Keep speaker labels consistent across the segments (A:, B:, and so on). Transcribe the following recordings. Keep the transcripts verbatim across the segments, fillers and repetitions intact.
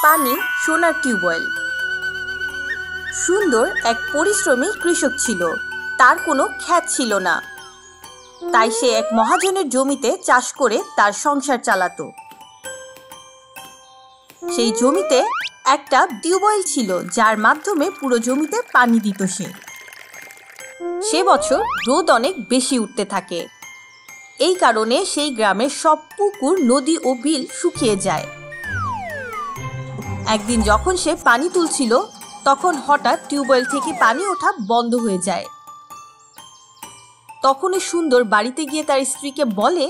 A: পানি, সোনার টিউবওয়েল। সুন্দর এক পরিশ্রমী কৃষক ছিল, তার কোনো খ্যাত ছিল না। তাই সে এক মহাজনের জমিতে চাষ করে তার সংসার চালাতো। সেই জমিতে একটা টিউবওয়েল ছিল, যার মাধ্যমে পুরো জমিতে পানি দিত সে। সে বছর রোদ অনেক বেশি উঠতে থাকে। এই কারণে সেই গ্রামের সব পুকুর, নদী ও বিল শুকিয়ে যায়। একদিন যখন সে পানি তুলছিল, তখন হঠাৎ টিউবওয়েল থেকে পানি ওঠা বন্ধ হয়ে যায়। তখনই সুন্দর বাড়িতে গিয়ে তার স্ত্রীকে বলে,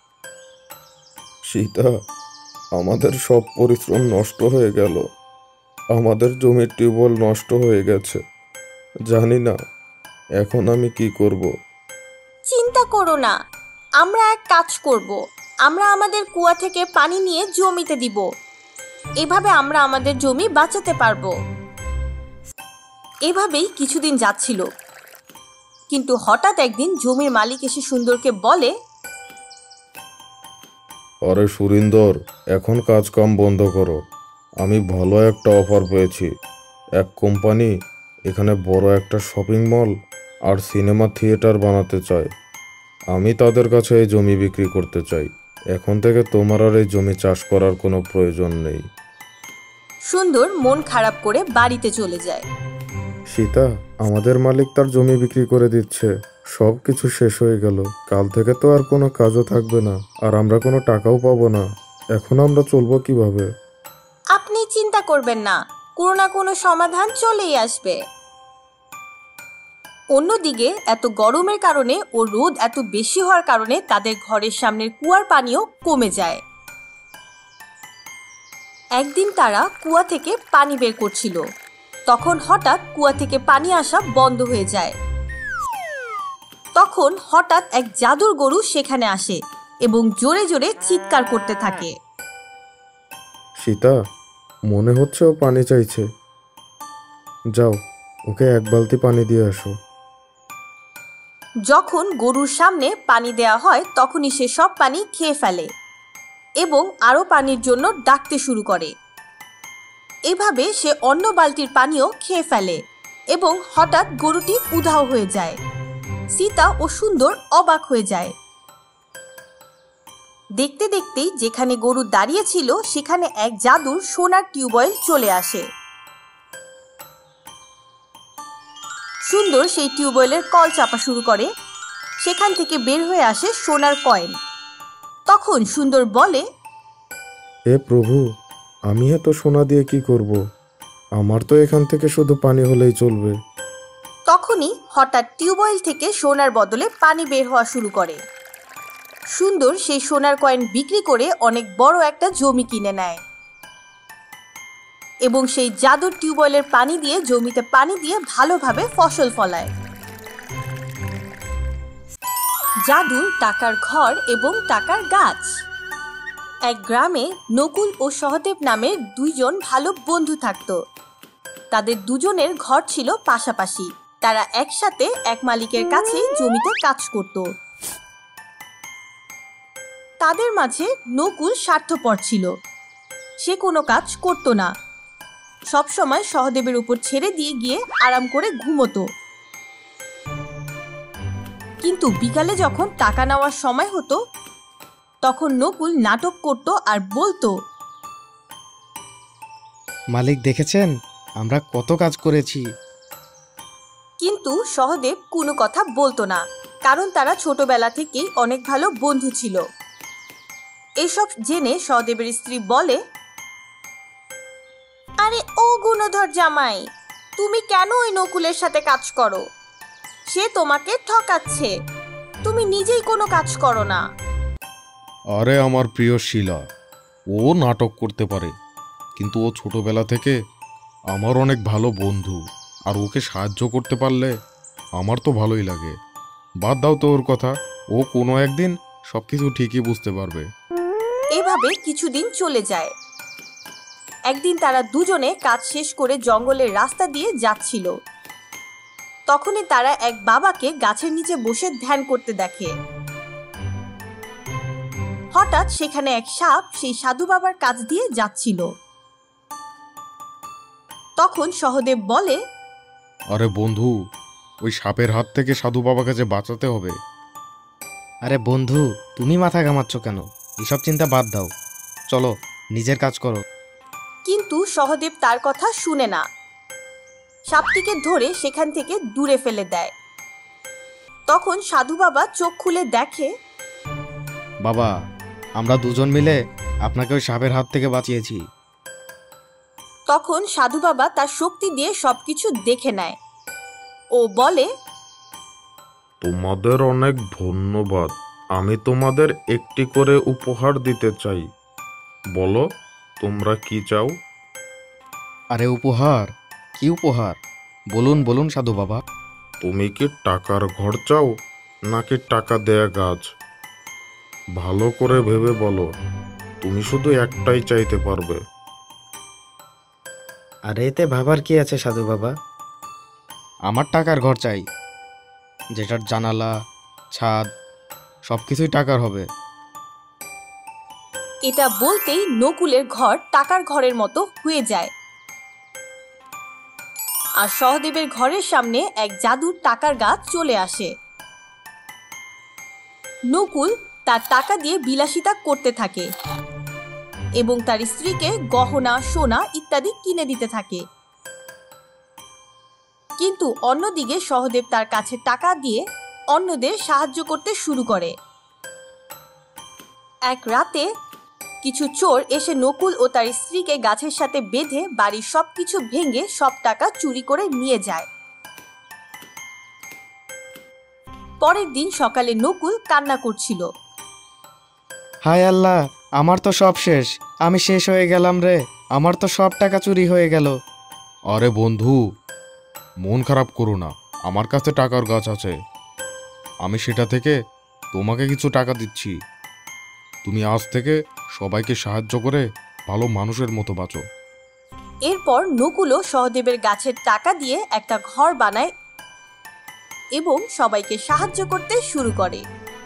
B: সীতা, আমাদের সব পরিশ্রম নষ্ট হয়ে গেল। আমাদের জমির টিউবওয়েল নষ্ট হয়ে গেছে। জানি না এখন আমি কি করব।
A: চিন্তা করো না, আমরা এক কাজ করব। আমরা আমাদের কুয়া থেকে পানি নিয়ে জমিতে দিব। এভাবে আমরা আমাদের জমি বাঁচাতে পারবো। এভাবেই কিছুদিন যাচ্ছিল, কিন্তু হঠাৎ একদিন জমির মালিক এসে সুন্দরকে বলে,
B: আরে সুরিন্দর, এখন কাজ কাম বন্ধ করো। আমি ভালো একটা অফার পেয়েছি। এক কোম্পানি এখানে বড় একটা শপিং মল আর সিনেমা থিয়েটার বানাতে চায়। আমি তাদের কাছে এই জমি বিক্রি করতে চাই। এখন থেকে তোমার আর এই জমি চাষ করার কোনো প্রয়োজন নেই।
A: সুন্দর মন খারাপ করে বাড়িতে চলে যায়।
B: সীতা, আমাদের মালিক তার জমি বিক্রি করে দিচ্ছে। সব কিছু শেষ হয়ে গেল। কাল থেকে তো আর কোনো কাজও থাকবে না, আর আমরা কোনো টাকাও পাবো না। এখন আমরা চলবো কিভাবে?
A: আপনি চিন্তা করবেন না, কোনো না কোনো সমাধান চলেই আসবে। অন্যদিকে এত গরমের কারণে ও রোদ এত বেশি হওয়ার কারণে তাদের ঘরের সামনের কুয়ার পানিও কমে যায়। একদিন তারা কুয়া থেকে পানি বের করছিল, তখন হঠাৎ কুয়া থেকে পানি আসা বন্ধ হয়ে যায়। তখন হঠাৎ এক জাদুর গরু সেখানে আসে এবং জোরে জোরে চিৎকার করতে থাকে।
B: সীতা, মনে হচ্ছে ও পানি চাইছে। যাও, ওকে এক বালতি পানি দিয়ে আসো।
A: যখন গরুর সামনে পানি দেয়া হয়, তখনই সে সব পানি খেয়ে ফেলে এবং আরো পানির জন্য ডাকতে শুরু করে। এভাবে সে অন্য বালতির পানিও খেয়ে ফেলে এবং হঠাৎ গরুটি উধাও হয়ে যায়। সীতা ও সুন্দর অবাক হয়ে যায়। দেখতে দেখতেই যেখানে গরু দাঁড়িয়ে ছিল, সেখানে এক জাদুর সোনার টিউবওয়েল চলে আসে। সুন্দর সেই টিউবওয়েলের কল চাপা শুরু করে। সেখান থেকে বের হয়ে আসে সোনার কয়েন। তখন সুন্দর বলে,
B: হে প্রভু, আমি এত সোনা দিয়ে কি করব? আমার তো এখান থেকে শুধু পানি হলেই চলবে।
A: তখনই হঠাৎ টিউবওয়েল থেকে সোনার বদলে পানি বের হওয়া শুরু করে। সুন্দর সেই সোনার কয়েন বিক্রি করে অনেক বড় একটা জমি কিনে নেয় এবং সেই জাদুর টিউবওয়েলের পানি দিয়ে জমিতে পানি দিয়ে ভালোভাবে ফসল ফলায়। জাদুর টাকার ঘর এবং টাকার গাছ। এক গ্রামে নকুল ও সহদেব নামের দুইজন ভালো বন্ধু থাকত। তাদের দুজনের ঘর ছিল পাশাপাশি। তারা একসাথে এক মালিকের কাছে জমিতে কাজ করত। তাদের মাঝে নকুল স্বার্থপর ছিল। সে কোনো কাজ করত না, সবসময় সহদেবের উপর ছেড়ে দিয়ে গিয়ে আরাম করে ঘুমোতো। কিন্তু বিকালে যখন টাকা নেওয়ার সময় হতো, তখন নকুল নাটক করত আর বলতো,
C: মালিক দেখেছেন, আমরা কত কাজ করেছি।
A: কিন্তু সহদেব কোনো কথা বলতো না, কারণ তারা ছোটবেলা থেকেই অনেক ভালো বন্ধু ছিল। এসব জেনে সহদেবের স্ত্রী বলে, আরে ও গুণধর জামাই, তুমি কেন ওই নকুলের সাথে কাজ করো? সে তোমাকে ঠকাচ্ছে, তুমি নিজেই কোনো কাজ করো না।
D: আরে আমার প্রিয় শিলা, ও নাটক করতে পারে, কিন্তু ও ছোটবেলা থেকে আমার অনেক ভালো বন্ধু, আর ওকে সাহায্য করতে পারলে আমার তো ভালোই লাগে। বাদ দাও তো ওর কথা, ও কোনো একদিন সব কিছু ঠিকই বুঝতে পারবে।
A: এভাবে কিছুদিন চলে যায়। একদিন তারা দুজনে কাজ শেষ করে জঙ্গলের রাস্তা দিয়ে যাচ্ছিল। তখনই তারা এক বাবাকে গাছের নিচে বসে ধ্যান করতে দেখে। হঠাৎ সেখানে এক সাপ সেই সাধু বাবার কাছ দিয়ে যাচ্ছিল। তখন সহদেব বলে,
D: আরে বন্ধু, ওই সাপের হাত থেকে সাধু বাবাকে যে বাঁচাতে হবে।
C: আরে বন্ধু, তুমি মাথা ঘামাচ্ছ কেন? এসব চিন্তা বাদ দাও, চলো নিজের কাজ করো।
A: কিন্তু সহদেব তার কথা শুনে না, সাপটিকে ধরে সেখান থেকে দূরে ফেলে দেয়। তখন সাধু বাবা চোখ খুলে দেখে,
C: বাবা, আমরা দুজন মিলে আপনাকে ওই সাপের হাত থেকে বাঁচিয়েছি।
A: তখন সাধু বাবা তার শক্তি দিয়ে সবকিছু দেখে নেয় ও বলে,
B: তোমাদের অনেক ধন্যবাদ। আমি তোমাদের একটি করে উপহার দিতে চাই। বলো, তোমরা কি চাও?
C: আরে উপহার? কি উপহার? বলুন বলুন সাধু বাবা।
B: তুমি কি টাকার ঘর চাও নাকি টাকা দেয়া গাছ? ভালো করে ভেবে বলো, তুমি শুধু একটাই চাইতে পারবে।
C: আরে এতে ভাবার কি আছে সাধু বাবা? আমার টাকার ঘর চাই, যেটার জানালা, ছাদ সব কিছুই টাকার হবে।
A: এটা বলতেই নকুলের ঘর টাকার ঘরের মতো হয়ে যায়, আর সহদেবের ঘরের সামনে এক জাদুর টাকার গাছ চলে আসে। নকুল তার টাকা দিয়ে বিলাসিতা করতে থাকে এবং তার স্ত্রীকে গহনা, সোনা ইত্যাদি কিনে দিতে থাকে। কিন্তু অন্যদিকে সহদেব তার কাছে টাকা দিয়ে অন্যদের সাহায্য করতে শুরু করে। এক রাতে কিছু চোর এসে নকুল ও তার স্ত্রীকে গাছের সাথে বেঁধে বাড়ির সবকিছু ভেঙে সব টাকা চুরি করে নিয়ে যায়। পরের দিন সকালে নকুল কান্না করছিল।
C: হায় আল্লাহ, আমার তো সব শেষ, আমি শেষ হয়ে গেলাম রে, আমার তো সব টাকা চুরি হয়ে গেল।
D: আরে বন্ধু, মন খারাপ করো না, আমার কাছে টাকার গাছ আছে। আমি সেটা থেকে তোমাকে কিছু টাকা দিচ্ছি। তুমি আজ থেকে সবাইকে সাহায্য করে ভালো মানুষের মতো বাঁচো।
A: এরপর নকুলও সহদেবের গাছের টাকা দিয়ে একটা ঘর বানায় এবং সবাইকে সাহায্য করতে শুরু করে।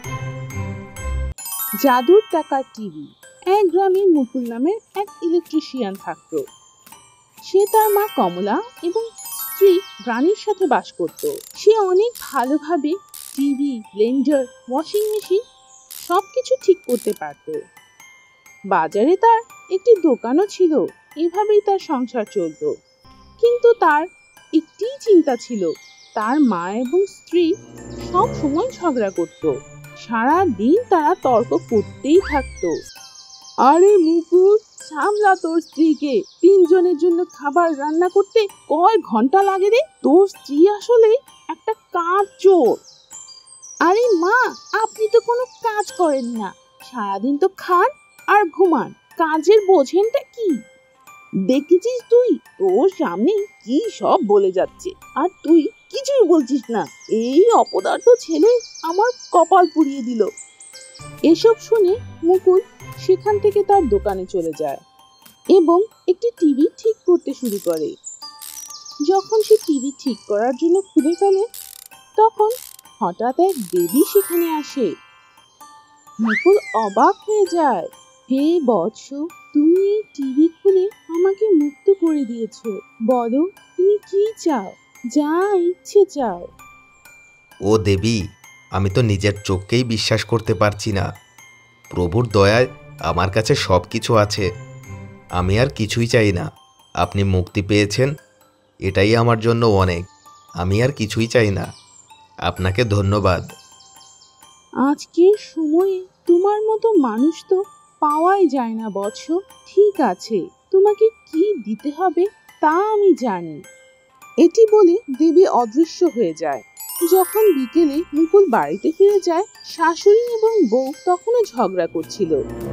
E: জাদুর টাকার টিভি। এক গ্রামে মুকুল নামের এক ইলেকট্রিশিয়ান থাকত। সে তার মা কমলা এবং স্ত্রী রানীর সাথে বাস করত। সে অনেক ভালোভাবে টিভি, ব্লেন্ডার, ওয়াশিং মেশিন সবকিছু ঠিক করতে পারত। বাজারে তার একটি দোকানও ছিল। এভাবেই তার সংসার চলত। কিন্তু তার একটি চিন্তা ছিল, তার মা এবং স্ত্রী সব সময় ঝগড়া করত। সারা দিন তারা তর্ক করতেই থাকতো। আরে মুকুল, সামলা তোর স্ত্রীকে, তিনজনের জন্য খাবার রান্না করতে কয় ঘন্টা লাগে রে? তোর স্ত্রী আসলে একটা কাজ চোর। আরে মা, আপনি তো কোনো কাজ করেন না, সারাদিন তো খান আর ঘুমান, কাজের বোঝেনটা কি? দেখেছিস তুই, তোর সামনে কি সব বলে যাচ্ছে আর তুই কিছুই বলছিস না। এই অপদার্থ ছেলে আমার কপাল পুড়িয়ে দিল। এসব শুনে মুকুল সেখান থেকে তার দোকানে চলে যায় এবং একটি টিভি ঠিক করতে শুরু করে। যখন সে টিভি ঠিক করার জন্য খুলে ফেলে, তখন হঠাৎ এক দেবী সেখানে আসে। মুকুল অবাক হয়ে যায়। হে বৎস, তুমি এই টিভি খুলে আমাকে মুক্ত করে দিয়েছো, বলো তুমি কি চাও, যা ইচ্ছে চাও।
F: ও দেবী, আমি তো নিজের চোখকেই বিশ্বাস করতে পারছি না। প্রভুর দয়ায় আমার কাছে সব কিছু আছে, আমি আর কিছুই চাই না। আপনি মুক্তি পেয়েছেন, এটাই আমার জন্য অনেক। আমি আর কিছুই চাই না। আপনাকে ধন্যবাদ।
E: আজকের সময়ে তোমার মতো মানুষ তো পাওয়াই যায় না বৎস। ঠিক আছে, তোমাকে কি দিতে হবে তা আমি জানি। এটি বলে দেবী অদৃশ্য হয়ে যায়। যখন বিকেলে মুকুল বাড়িতে ফিরে যায়, শাশুড়ি এবং বউ তখনও ঝগড়া করছিল।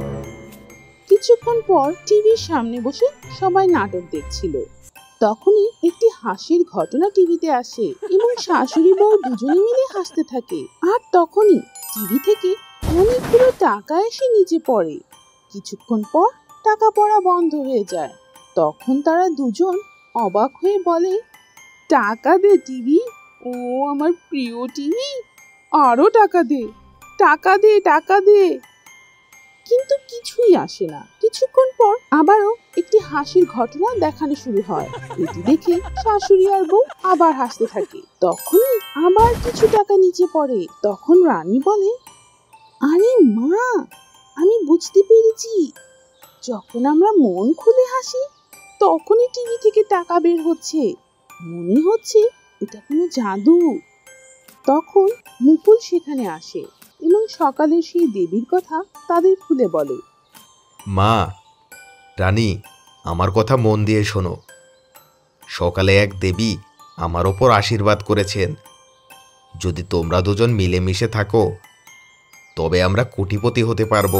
E: কিছুক্ষণ পর টিভির সামনে বসে সবাই নাটক দেখছিল। তখনই একটি হাসির ঘটনা টিভিতে আসে এবং শাশুড়ি বউ দুজনে মিলে হাসতে থাকে। আর তখনই টিভি থেকে অনেকগুলো টাকা এসে নিচে পড়ে। কিছুক্ষণ পর টাকা পড়া বন্ধ হয়ে যায়। তখন তারা দুজন অবাক হয়ে বলে, টাকা দে টিভি, ও আমার প্রিয় টিভি, আরো টাকা দে, টাকা দে, টাকা দে। কিন্তু কিছুই আসে না। কিছুক্ষণ পর আবারও একটি হাসির ঘটনা দেখানো শুরু হয়। এটি দেখে শাশুড়ি আর বউ আবার হাসতে থাকে। তখনই আবার কিছু টাকা নিচে পড়ে। তখন রানী বলে, আরে মা, আমি বুঝতে পেরেছি, যখন আমরা মন খুলে হাসি তখনই টিভি থেকে টাকা বের হচ্ছে। মনে হচ্ছে এটা কোনো জাদু। তখন মুকুল সেখানে আসে এবং সকালে সেই দেবীর কথা তাদের খুলে বলে।
F: মা, রানী, আমার কথা মন দিয়ে শোনো। সকালে এক দেবী আমার ওপর আশীর্বাদ করেছেন, যদি তোমরা দুজন মিলেমিশে থাকো তবে আমরা কোটিপতি হতে পারবো।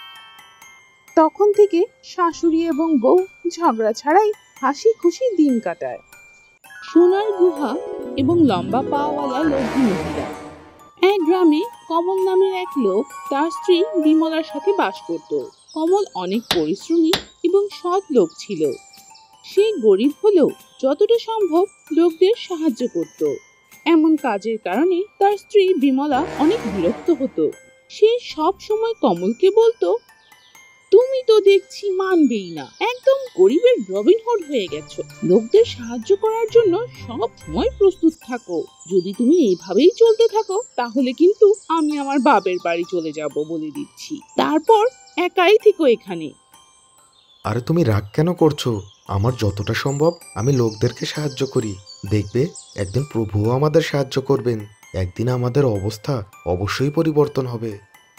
E: তখন থেকে শাশুড়ি এবং বউ ঝগড়া ছাড়াই হাসি খুশি দিন কাটায়। সোনার গুহা এবং লম্বা পাওয়ালা লোভী মহিলা। এক গ্রামে কমল নামের এক লোক তার স্ত্রী বিমলার সাথে বাস করত। কমল অনেক পরিশ্রমী এবং সৎ লোক ছিল। সে গরিব হলেও যতটা সম্ভব লোকদের সাহায্য করত। এমন কাজের কারণে তার স্ত্রী বিমলা অনেক বিরক্ত হতো। সে সব সময় কমলকে বলতো, তুমি তো দেখছি মানবেই না, একদম গরিবের রবিনহুড হয়ে গেছো। লোকদের সাহায্য করার জন্য সব সময় প্রস্তুত থাকো। যদি তুমি এইভাবেই চলতে থাকো তাহলে কিন্তু আমি আমার বাপের বাড়ি চলে যাব বলে দিচ্ছি। তারপর একাই থেকো এখানে।
F: আরে তুমি রাগ কেন করছো? আমার যতটা সম্ভব আমি লোকদেরকে সাহায্য করি। দেখবে একদিন প্রভুও আমাদের সাহায্য করবেন। একদিন আমাদের অবস্থা অবশ্যই পরিবর্তন হবে।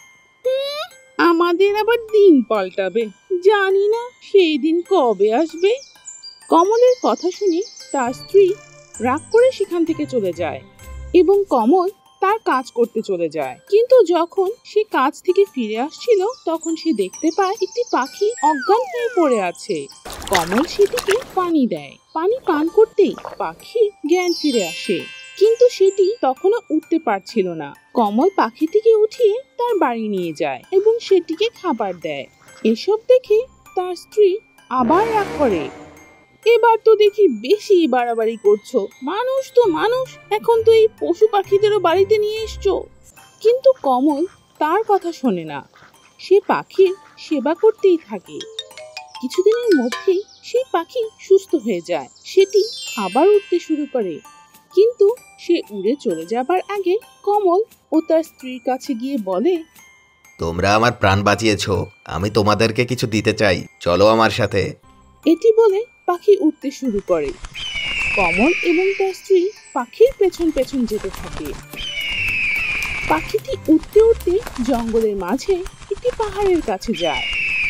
E: আমাদের আবার দিন পাল্টাবে, জানি না সেই দিন কবে আসবে। কমলের কথা শুনে তার স্ত্রী রাগ করে সেখান থেকে চলে যায় এবং কমল তার কাজ করতে চলে যায়। কিন্তু যখন সে কাজ থেকে ফিরে আসছিল তখন সে দেখতে পায় একটি পাখি অজ্ঞান হয়ে পড়ে আছে। কমল সেটিকে পানি দেয়। পানি পান করতেই পাখি জ্ঞান ফিরে আসে, কিন্তু সেটি তখনও উঠতে পারছিল না। কমল পাখিটিকে উঠিয়ে তার বাড়ি নিয়ে যায় এবং সেটিকে খাবার দেয়। এসব দেখে তার স্ত্রী আবার রাগ করে, এবার তো দেখি বেশি বাড়াবাড়ি করছো। মানুষ তো মানুষ, এখন তো এই পশু পাখিদেরও বাড়িতে নিয়ে এসছো। কিন্তু কমল তার কথা শোনে না। সে পাখির সেবা করতেই থাকে। কিছুদিনের মধ্যেই সেই পাখি সুস্থ হয়ে যায়। সেটি আবার উঠতে শুরু করে, কিন্তু সে উড়ে চলে যাবার আগে কমল ও তার স্ত্রীর কাছে গিয়ে বলে,
F: তোমরা আমার প্রাণ বাঁচিয়েছো, আমি তোমাদেরকে কিছু দিতে চাই, চলো আমার সাথে।
E: এটি বলে পাখি উঠতে শুরু করে। কমল এবং তার স্ত্রী পাখির পেছন পেছন যেতে থাকে। পাখিটি উঠতে উঠতে জঙ্গলের মাঝে একটি পাহাড়ের কাছে যায়।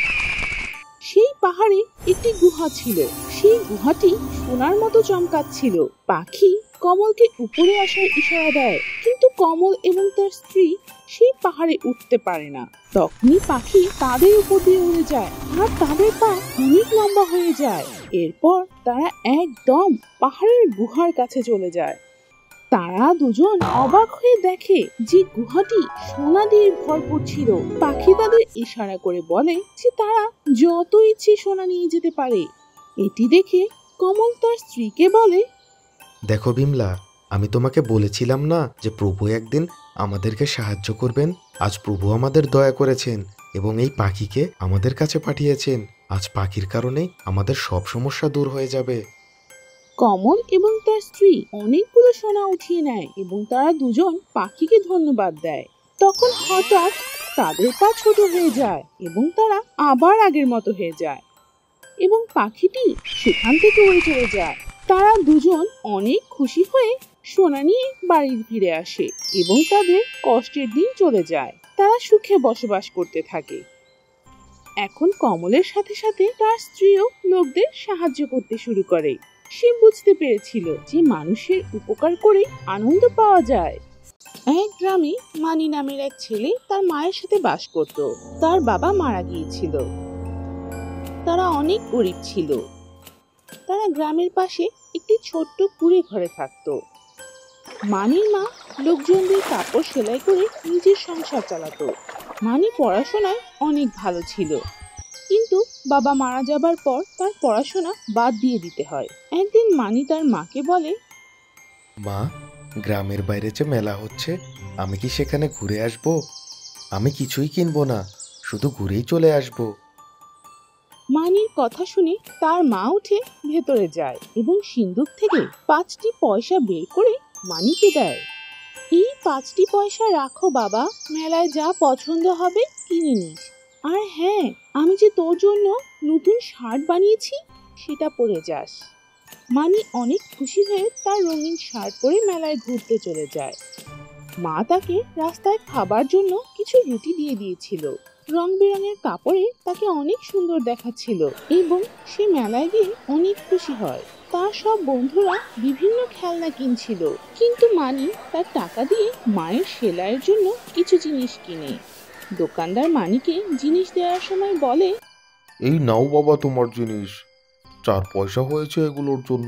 E: সেই পাহাড়ে একটি গুহা ছিল। সেই গুহাটি সোনার মতো চমকাচ্ছিল। পাখি কমলকে উপরে আসার ইশারা দেয়, কিন্তু কমল এবং তার স্ত্রী সেই পাহাড়ে উঠতে পারে না। তখনই পাখি তাদের উপর দিয়ে উড়ে যায় আর তাদের পা অনেক লম্বা হয়ে যায়। এরপর তারা একদম পাহাড়ের গুহার কাছে চলে যায়। তারা দুজন অবাক হয়ে দেখে যে গুহাটি সোনা দিয়ে ভরপুর ছিল। পাখি তাদের ইশারা করে বলে যে তারা যত ইচ্ছে সোনা নিয়ে যেতে পারে। এটি দেখে কমল তার স্ত্রীকে বলে,
F: দেখো বিমলা, আমি তোমাকে বলেছিলাম না যে প্রভু একদিন আমাদেরকে সাহায্য করবেন। আজ প্রভু আমাদের দয়া করেছেন এবং এই পাখিকে আমাদের কাছে পাঠিয়েছেন। আজ পাখির কারণে আমাদের সব সমস্যা দূর হয়ে যাবে।
E: কমল এবং তার স্ত্রী অনেকগুলো সোনা উঠিয়ে নেয় এবং তারা দুজন পাখিকে ধন্যবাদ দেয়। তখন হঠাৎ তাদের পা ছোট হয়ে যায় এবং তারা আবার আগের মতো হয়ে যায় এবং পাখিটি সেখান থেকে উড়ে চলে যায়। তারা দুজন অনেক খুশি হয়ে সোনা নিয়ে বাড়ি ফিরে আসে এবং তাদের কষ্টের দিন চলে যায়। তারা সুখে বসবাস করতে থাকে। এখন কমলের সাথে সাথে তার স্ত্রীও লোকদের সাহায্য করতে শুরু করে। সে বুঝতে পেরেছিল যে মানুষের উপকার করে আনন্দ পাওয়া যায়। এক গ্রামে মানি নামের এক ছেলে তার মায়ের সাথে বাস করত। তার বাবা মারা গিয়েছিল। তারা অনেক গরিব ছিল। তারা গ্রামের পাশে একটি ছোট্ট কুঁড়ে ঘরে থাকত। মানির মা লোকজনদের কাপড় সেলাই করে নিজের সংসার চালাতো। মানি পড়াশোনায় অনেক ভালো ছিল, কিন্তু বাবা মারা যাবার পর তার পড়াশোনা বাদ দিয়ে দিতে হয়। একদিন মানি তার মাকে বলে,
F: মা, গ্রামের বাইরে যে মেলা হচ্ছে, আমি কি সেখানে ঘুরে আসব? আমি কিছুই কিনবো না, শুধু ঘুরেই চলে আসব।
E: মানির কথা শুনে তার মা উঠে ভেতরে যায় এবং সিন্দুক থেকে পাঁচটি পয়সা বের করে মানিকে দেয়। এই পাঁচটি পয়সা রাখো বাবা, মেলায় যা পছন্দ হবে কিনে নিস। আর হ্যাঁ, আমি যে তোর জন্য নতুন শার্ট বানিয়েছি সেটা পরে যাস। মানি অনেক খুশি হয়ে তার রঙিন শার্ট পরে মেলায় ঘুরতে চলে যায়। মা তাকে রাস্তায় খাবার জন্য কিছু রুটি দিয়ে দিয়েছিল। রং বেরঙের কাপড়ে তাকে অনেক সুন্দর দেখাচ্ছিল এবং সে মেলায় গিয়ে অনেক খুশি হয়। তার সব বন্ধুরা বিভিন্ন খেলনা কিনছিল, কিন্তু মানি তার টাকা দিয়ে মায়ের সেলাইয়ের জন্য কিছু জিনিস কিনে। দোকানদার মানিকে জিনিস দেওয়ার সময় বলে,
B: এই নাও বাবা তোমার জিনিস, চার পয়সা হয়েছে এগুলোর জন্য।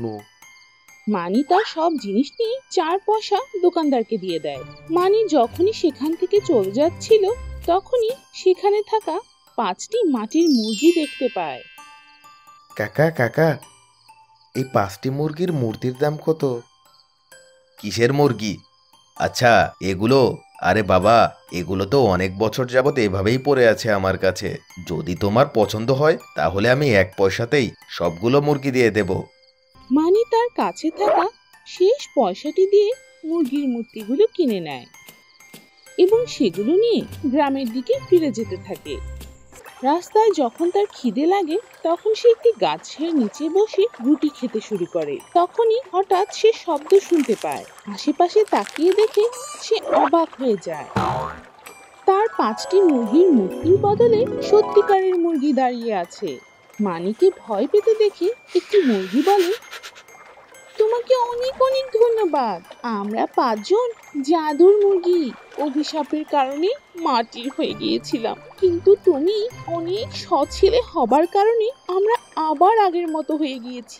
E: মানি তার সব জিনিস নিয়ে চার পয়সা দোকানদারকে দিয়ে দেয়। মানি যখনই সেখান থেকে চলে যাচ্ছিল তখনই সেখানে থাকা পাঁচটি মাটির মুরগি দেখতে পায়।
F: কাকা কাকা, এই পাঁচটি মুরগির মূর্তির দাম কত? কিসের মুরগি? আচ্ছা এগুলো? আরে বাবা, এগুলো তো অনেক বছর যাবত এভাবেই পড়ে আছে আমার কাছে। যদি তোমার পছন্দ হয় তাহলে আমি এক পয়সাতেই সবগুলো মুরগি দিয়ে দেব।
E: মানি তার কাছে থাকা শেষ পয়সাটি দিয়ে মুরগির মূর্তিগুলো কিনে নেয় এবং সেগুলো নিয়ে গ্রামের দিকে ফিরে যেতে থাকে। রাস্তায় যখন তার খিদে লাগে তখন সে একটি গাছের নিচে বসে রুটি খেতে শুরু করে। তখনই হঠাৎ সে শব্দ শুনতে পায়। আশেপাশে তাকিয়ে দেখে সে অবাক হয়ে যায়। তার পাঁচটি মুরগির মূর্তির বদলে সত্যিকারের মুরগি দাঁড়িয়ে আছে। মানিকে ভয় পেতে দেখে একটি মুরগি বলে, তোমাকে অনেক অনেক ধন্যবাদ। আমরা পাঁচজন জাদুর মুরগি অভিশাপের কারণে মাটির হয়ে গিয়েছিলাম, কিন্তু তুমি অনেক সৎ ছেলে হবার কারণে আমরা আবার আগের মতো হয়ে গিয়েছি।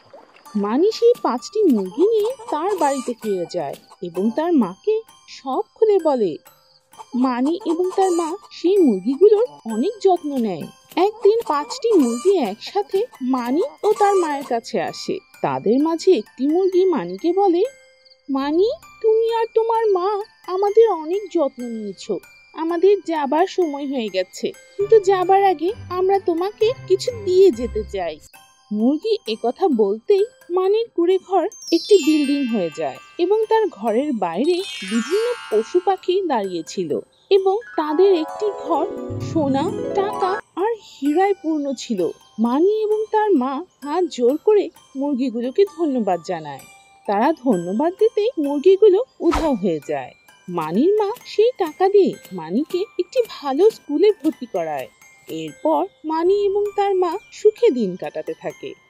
E: মানি সেই পাঁচটি মুরগি নিয়ে তার বাড়িতে ফিরে যায় এবং তার মাকে সব খুলে বলে। মানি এবং তার মা সেই মুরগিগুলোর অনেক যত্ন নেয়। একদিন পাঁচটি মুরগি একসাথে মানি ও তার মায়ের কাছে আসে। তাদের মাঝে একটি মুরগি মানিকে বলে, মানি, তুমি আর তোমার মা আমাদের অনেক যত্ন নিয়েছো। আমাদের যাবার সময় হয়ে গেছে, কিন্তু যাবার আগে আমরা তোমাকে কিছু দিয়ে যেতে চাই। মুরগি একথা বলতেই মানির কুঁড়ে ঘর একটি বিল্ডিং হয়ে যায় এবং তার ঘরের বাইরে বিভিন্ন পশু পাখি দাঁড়িয়েছিল এবং তাদের একটি ঘর সোনা, টাকা আর হীরায় পূর্ণ ছিল। মানি এবং তার মা হাত জোর করে মুরগিগুলোকে ধন্যবাদ জানায়। তারা ধন্যবাদ দিতে মুরগিগুলো উধাও হয়ে যায়। মানির মা সেই টাকা দিয়ে মানিকে একটি ভালো স্কুলে ভর্তি করায়। এরপর মানি এবং তার মা সুখে দিন কাটাতে থাকে।